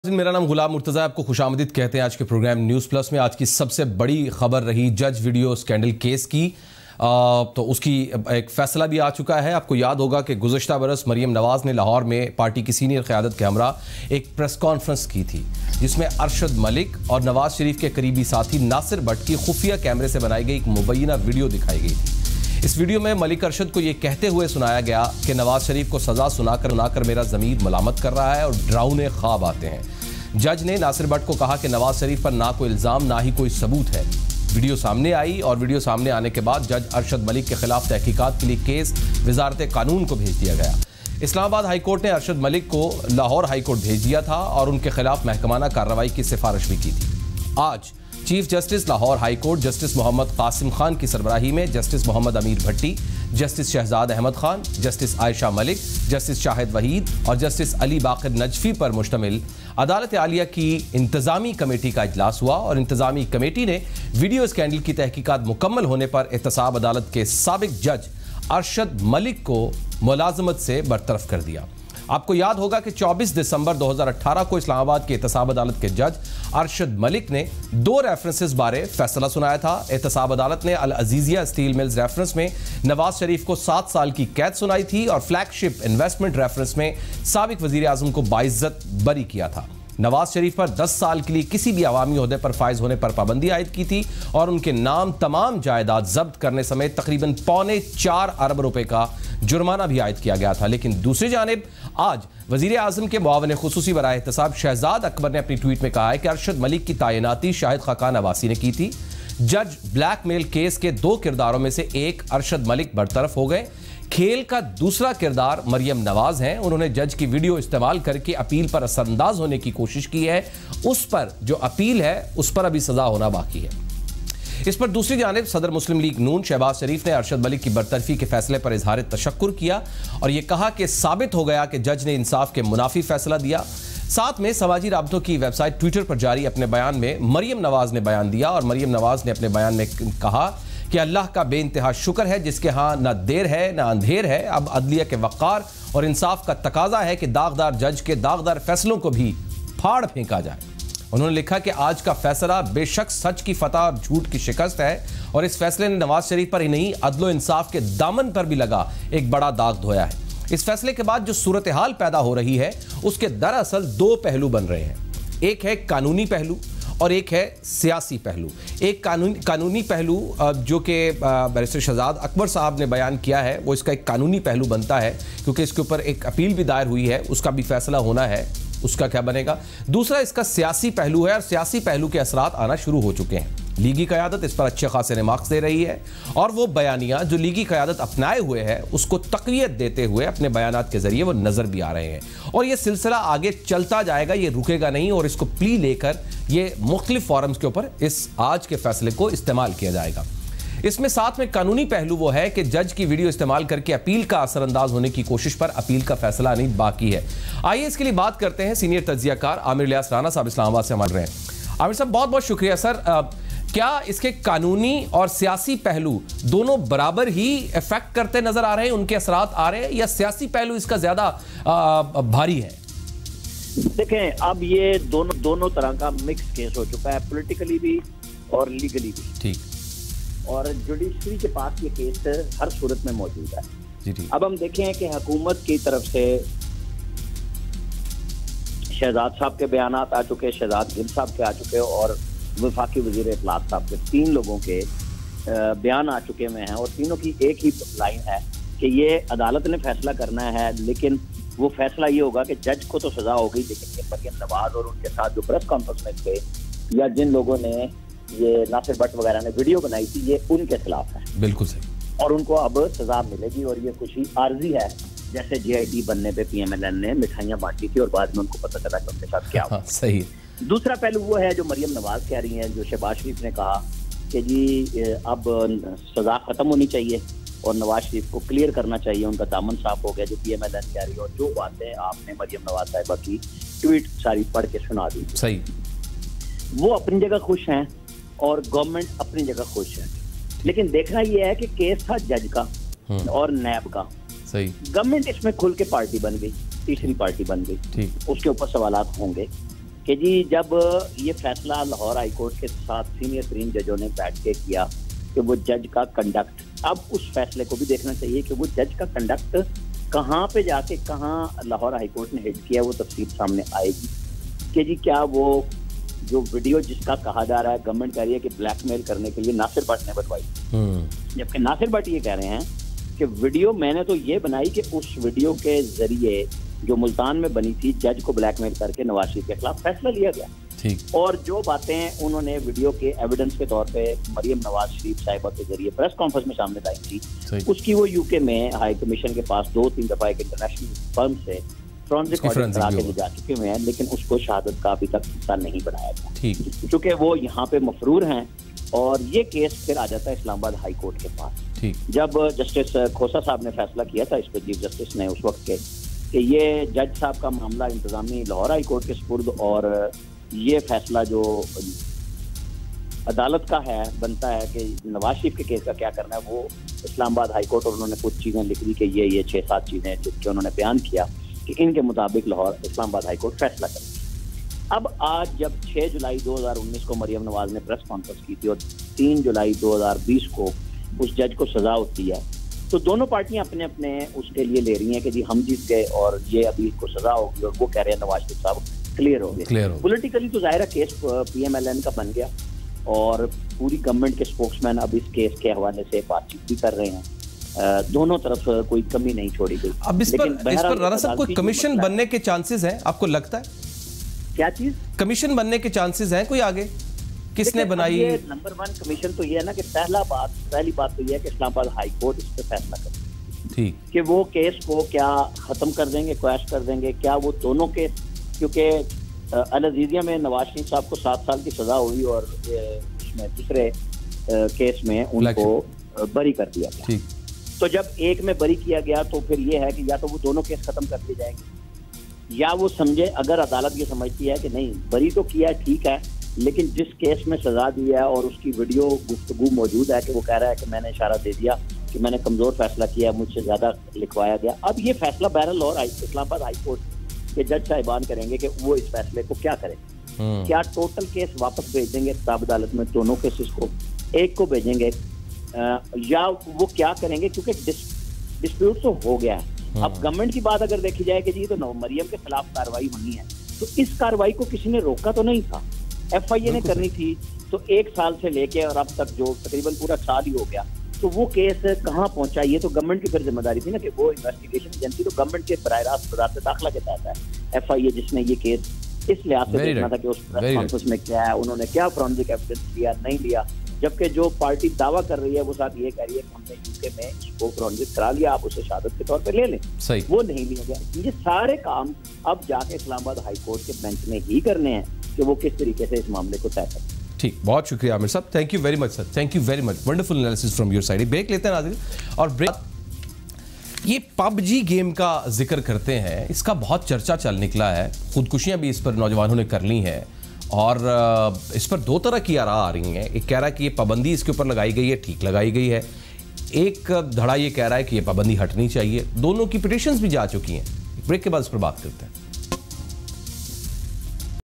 मेरा नाम गुलाम मुर्तज़ा, आपको खुशामदीद कहते हैं आज के प्रोग्राम न्यूज़ प्लस में। आज की सबसे बड़ी खबर रही जज वीडियो स्कैंडल केस की। तो उसकी एक फ़ैसला भी आ चुका है। आपको याद होगा कि गुज़श्ता बरस मरियम नवाज़ ने लाहौर में पार्टी की सीनियर क़यादत के हमरा एक प्रेस कॉन्फ्रेंस की थी, जिसमें अरशद मलिक और नवाज़ शरीफ के करीबी साथी नासिर भट्ट की खुफिया कैमरे से बनाई गई एक मुबैना वीडियो दिखाई गई थी। इस वीडियो में मलिक अरशद को ये कहते हुए सुनाया गया कि नवाज शरीफ को सज़ा सुनाकर मेरा ज़मीर मलामत कर रहा है और डरावने ख्वाब आते हैं। जज ने नासिर भट्ट को कहा कि नवाज शरीफ पर ना कोई इल्ज़ाम ना ही कोई सबूत है। वीडियो सामने आई और वीडियो सामने आने के बाद जज अरशद मलिक के खिलाफ तहकीकात के लिए केस वजारत कानून को भेज दिया गया। इस्लामाबाद हाई कोर्ट ने अरशद मलिक को लाहौर हाई कोर्ट भेज दिया था और उनके खिलाफ महकमाना कार्रवाई की सिफारिश भी की थी। आज chief justice Lahore high court justice Mohammad Qasim Khan की सरबराही में justice Mohammad Ameer Bhatti, justice Shahzad Ahmad Khan, justice Ayesha Malik, justice Shahid Waheed और जस्टिस अली बाकिर नजफी पर मुश्तमिल अदालत आलिया की इंतजामी कमेटी का इजलास हुआ और इंतजामी कमेटी ने वीडियो स्कैंडल की तहकीकात मुकम्मल होने पर एहतसाब अदालत के साबिक जज अरशद मलिक को मुलाजमत से बरतरफ कर दिया। आपको याद होगा कि 24 दिसंबर 2018 को इस्लामाबाद की एहतसाब अदालत के जज अरशद मलिक ने 2 रेफरेंसेस बारे फैसला सुनाया था। एहतसाब अदालत ने Al Azizia steel mills reference में नवाज शरीफ को 7 साल की कैद सुनाई थी और फ्लैगशिप इन्वेस्टमेंट रेफरेंस में साबिक वजीर आजम को बाइज्जत बरी किया था। नवाज शरीफ पर 10 साल के लिए किसी भी अवामी ओहदे पर फायज होने पर पाबंदी आयद की थी और उनके नाम तमाम जायदाद जब्त करने समेत तकरीबन 4.25 अरब रुपए का जुर्माना भी आयद किया गया था। लेकिन दूसरी जानिब आज वजीर आजम के मुआविन खुसूसी बराए एहतसाब शहजाद अकबर ने अपनी ट्वीट में कहा है कि अरशद मलिक की तैनाती शाहिद खाकान अब्बासी ने की थी। जज ब्लैकमेल केस के 2 किरदारों में से एक अरशद मलिक बरतरफ हो गए। खेल का दूसरा किरदार मरियम नवाज हैं। उन्होंने जज की वीडियो इस्तेमाल करके अपील पर असरअंदाज होने की कोशिश की है। उस पर जो अपील है उस पर अभी सजा होना बाकी है। इस पर दूसरी जानिब सदर मुस्लिम लीग नून शहबाज शरीफ ने अरशद मलिक की बरतरफी के फैसले पर इजहार तशक्कुर किया और यह कहा कि साबित हो गया कि जज ने इंसाफ के मुनाफी फैसला दिया। साथ में समाजी राब्तों की वेबसाइट ट्विटर पर जारी अपने बयान में मरियम नवाज ने बयान दिया और मरियम नवाज ने अपने बयान में कहा कि अल्लाह का बेइंतहा शुक्र है जिसके यहाँ ना देर है ना अंधेर है। अब अदलिया के वक़ार और इंसाफ का तकाजा है कि दागदार जज के दागदार फैसलों को भी फाड़ फेंका जाए। उन्होंने लिखा कि आज का फैसला बेशक सच की फतह और झूठ की शिकस्त है और इस फैसले ने नवाज शरीफ पर ही नहीं अदलो इंसाफ के दामन पर भी लगा एक बड़ा दाग धोया है। इस फैसले के बाद जो सूरत हाल पैदा हो रही है उसके दरअसल 2 पहलू बन रहे हैं। एक है कानूनी पहलू और एक है सियासी पहलू। एक कानूनी पहलू जो कि बैरिस्टर शहजाद अकबर साहब ने बयान किया है वो इसका एक कानूनी पहलू बनता है क्योंकि इसके ऊपर एक अपील भी दायर हुई है, उसका भी फैसला होना है, उसका क्या बनेगा। दूसरा इसका सियासी पहलू है और सियासी पहलू के असरात आना शुरू हो चुके हैं। लीगी क़यादत इस पर अच्छे खासे रिमार्क्स दे रही है और वो बयानिया जो लीगी क़यादत अपनाए हुए है उसको तक़वियत देते हुए अपने बयानात के जरिए वो नज़र भी आ रहे हैं और ये सिलसिला आगे चलता जाएगा, ये रुकेगा नहीं और इसको प्ली लेकर ये मुख्तलिफ फोरम्स के ऊपर इस आज के फैसले को इस्तेमाल किया जाएगा। इसमें साथ में कानूनी पहलू वो है कि जज की वीडियो इस्तेमाल करके अपील का असरअंदाज होने की कोशिश पर अपील का फैसला नहीं बाकी है। आइए इसके लिए बात करते हैं सीनियर तज्जियाकार आमिर इलियास राना साहब इस्लामाबाद से हमारे रहे हैं। आमिर साहब बहुत बहुत शुक्रिया सर। क्या इसके कानूनी और सियासी पहलू दोनों बराबर ही इफेक्ट करते नजर आ रहे हैं, उनके असरात आ रहे हैं या सियासी पहलू इसका ज्यादा भारी है? देखें, अब ये दोनों तरह का मिक्स केस हो चुका है, पॉलिटिकली भी और लीगली भी। ठीक। और जुडिशरी के पास ये केस हर सूरत में मौजूद है। जी। अब हम देखें कि हुकूमत की तरफ से शहजाद साहब के बयान आ चुके, शहजाद गिल साहब के आ चुके और वफाकी वजीर इत्तलात साहब के 3 लोगों के बयान आ चुके हुए हैं और तीनों की एक ही लाइन है कि ये अदालत ने फैसला करना है, लेकिन वो फैसला ये होगा कि जज को तो सजा हो गई, लेकिन ये मरियम नवाज और उनके साथ जो प्रेस कॉन्फ्रेंस में थे या जिन लोगों ने ये नासिर भट्ट वगैरह ने वीडियो बनाई थी ये उनके खिलाफ है। बिल्कुल सही। और उनको अब सजा मिलेगी और ये खुशी आर्जी है, जैसे JIT बनने पे PMLN ने मिठाइयाँ बांटी थी और बाद में उनको पता चला कि उनके साथ क्या हुआ। सही है। दूसरा पहलू वो है जो मरियम नवाज कह रही हैं, जो शहबाज शरीफ ने कहा कि जी अब सजा खत्म होनी चाहिए और नवाज शरीफ को क्लियर करना चाहिए, उनका दामन साफ हो गया, जो PMLN कह रही है। और जो बातें आपने मरियम नवाज साहिबा की ट्वीट सारी पढ़ के सुना दी, सही। वो अपनी जगह खुश हैं और गवर्नमेंट अपनी जगह खुश है, लेकिन देखना यह है कि केस था जज का और नैब का। सही। गवर्नमेंट इसमें खुल के पार्टी बन गई, तीसरी पार्टी बन गई, उसके ऊपर सवालात होंगे। कि जी जब ये फैसला लाहौर हाई कोर्ट के साथ सीनियर तरीन जजों ने बैठ के किया कि वो जज का कंडक्ट, अब उस फैसले को भी देखना चाहिए कि वो जज का कंडक्ट कहाँ पे जाके कहाँ लाहौर हाई कोर्ट ने हिट किया, वो तफसील सामने आएगी कि जी क्या वो जो वीडियो जिसका कहा जा रहा है, गवर्नमेंट कह रही है कि ब्लैकमेल करने के लिए नासिर भट्ट ने बनवाई, जबकि नासिर भट्ट ये कह रहे हैं कि वीडियो मैंने तो ये बनाई कि उस वीडियो के जरिए जो मुल्तान में बनी थी, जज को ब्लैकमेल करके नवाज शरीफ के खिलाफ फैसला लिया गया। ठीक। और जो बातें उन्होंने वीडियो के एविडेंस के तौर पे मरियम नवाज शरीफ साहिबा के जरिए प्रेस कॉन्फ्रेंस में सामने लाई थी, उसकी वो यूके में हाई कमीशन के पास 2-3 दफा एक इंटरनेशनल फर्म से फॉरेंसिक ऑडिट करा के ले जा चुके हुए हैं, लेकिन उसको शहादत का अभी तक हिस्सा नहीं बनाया गया। ठीक। क्योंकि वो यहाँ पे मफरूर हैं और ये केस फिर आ जाता है इस्लामाबाद हाई कोर्ट के पास। ठीक। जब जस्टिस खोसा साहब ने फैसला किया था इस पर, चीफ जस्टिस ने उस वक्त के कि ये जज साहब का मामला इंतजामी लाहौर हाई कोर्ट के सुपुर्द और ये फैसला जो अदालत का है बनता है कि नवाज शरीफ के केस का क्या करना है, वो इस्लामाबाद हाई कोर्ट, और उन्होंने कुछ चीज़ें लिख दी कि ये 6-7 चीज़ें जिनके उन्होंने बयान किया कि इनके मुताबिक लाहौर इस्लामाबाद हाई कोर्ट फैसला करेगी। अब आज जब 6 जुलाई 2019 को मरियम नवाज ने प्रेस कॉन्फ्रेंस की थी और 3 जुलाई 2020 को उस जज को सजा होती है, तो दोनों पार्टियां अपने अपने उसके लिए ले रही हैं कि जी हम जीत गए और ये अभी को सजा होगी, और वो कह रहे हैं नवाज शरीफ साहब क्लियर हो गए। पॉलिटिकली तो जाहिर है केस PMLN का बन गया और पूरी गवर्नमेंट के स्पोक्समैन अब इस केस के हवाले से बातचीत भी कर रहे हैं, दोनों तरफ कोई कमी नहीं छोड़ी गई। अब इस पर राणा साहब कोई कमीशन बनने के चांसेस हैं, आपको लगता है? क्या चीज? कमीशन बनने के चांसेस हैं कोई आगे? किसने बनाई? नंबर 1 कमीशन तो ये है ना कि पहली बात तो ये है कि इस्लामाबाद हाई कोर्ट इस पर फैसला करे। ठीक। कि वो केस को क्या खत्म कर देंगे, क्वैश कर देंगे, क्या वो दोनों केस, क्योंकि अल-अज़ीज़िया में नवाज शरीफ साहब को 7 साल की सजा हुई और उसमें दूसरे केस में उनको बरी कर दिया गया। ठीक। तो जब एक में बरी किया गया तो फिर ये है कि या तो वो दोनों केस खत्म कर दिए जाएंगे, या वो समझे, अगर अदालत ये समझती है कि नहीं बरी तो किया है ठीक है, लेकिन जिस केस में सजा दी है और उसकी वीडियो गुफ्तगू मौजूद है कि वो कह रहा है कि मैंने इशारा दे दिया कि मैंने कमजोर फैसला किया, मुझसे ज्यादा लिखवाया गया। अब ये फैसला बहरहाल और इस्लामाबाद हाई कोर्ट के जज साहिबान करेंगे कि वो इस फैसले को क्या करें। क्या टोटल केस वापस भेज देंगे किताब अदालत में, दोनों केसेस को, एक को भेजेंगे, या वो क्या करेंगे, क्योंकि डिस्प्यूट तो हो गया है। अब गवर्नमेंट की बात अगर देखी जाए कि जी तो मरियम के खिलाफ कार्रवाई होनी है, तो इस कार्रवाई को किसी ने रोका तो नहीं था, FIA ने करनी थी, तो 1 साल से लेके और अब तक जो तकरीबन पूरा साल ही हो गया, तो वो केस कहाँ पहुंचा, ये तो गवर्नमेंट की फिर जिम्मेदारी थी ना कि वो इन्वेस्टिगेशन एजेंसी तो गवर्नमेंट के बराह रास्त वजारत दाखिला के तहत है, FIA जिसने ये केस इस लिहाज से देखना था कि उस प्रेस कॉन्फ्रेंस में क्या है, उन्होंने क्या फॉरेंसिक एविडेंस लिया नहीं लिया, जबकि जो पार्टी दावा कर रही है वो साथ ये कह रही है कि हमने यूके में इसको फॉरेंसिक करा लिया, आप उसे शहादत के तौर पे ले लें। सही। वो नहीं लिया गया। ये सारे काम अब जाके इस्लामाबाद हाई कोर्ट के बेंच में ही करने हैं कि वो किस तरीके से इस मामले को तय करें। ठीक, बहुत शुक्रिया आमिर साहब, thank you very much sir, thank you very much, wonderful analysis from your side. Break लेते हैं नाज़रीन, और ब्रेक ये PUBG गेम का जिक्र करते हैं, इसका बहुत चर्चा चल निकला है, खुदकुशियां भी इस पर नौजवानों ने कर ली हैं, और इस पर 2 तरह की आरा आ रही हैं। एक कह रहा है कि ये पाबंदी इसके ऊपर लगाई गई है, ठीक लगाई गई है, एक धड़ा ये कह रहा है कि ये पाबंदी हटनी चाहिए। दोनों की पिटिशंस भी जा चुकी हैं। ब्रेक के बाद इस पर बात करते हैं।